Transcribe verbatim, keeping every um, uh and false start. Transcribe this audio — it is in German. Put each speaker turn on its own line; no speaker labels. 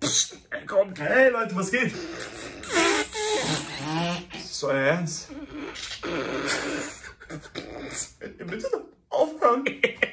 Psst, ey, komm.
Hey Leute, was geht? Ist das euer Ernst? Ihr bitte doch aufhören.